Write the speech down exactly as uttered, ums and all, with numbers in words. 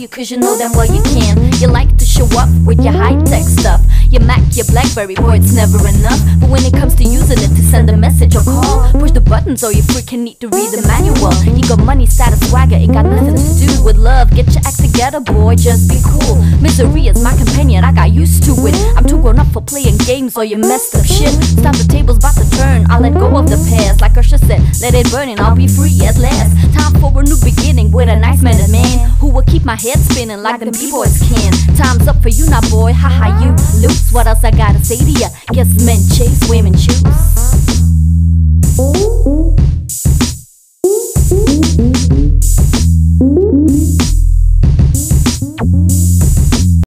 you cause you know damn well you can. You like to show up with your high-tech stuff, your Mac, your Blackberry, boy it's never enough. But when it comes to using it to send a message or call, push the buttons or you freaking need to read the manual. You got money, status, swagger, it got nothing to do with love. Get your act together boy, just be cool. Misery is my companion, I got used to it. I'm too grown up for playing games or you messed up shit. Stop, the table's about to turn, I'll let go of the past. Like Usher said, let it burn and I'll be free at last. Time for a new beginning with a nice man man who will keep my head spinning like them b-boys can. Time's up for you now boy, haha you loose. What else I gotta say to ya? Guess men chase, women choose.